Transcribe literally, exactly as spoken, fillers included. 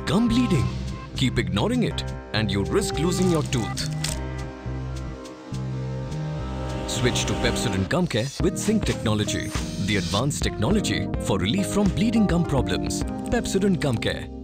gum bleeding. Keep ignoring it and you risk losing your tooth. Switch to Pepsodent Gumcare with zinc technology, the advanced technology for relief from bleeding gum problems. Pepsodent Gumcare.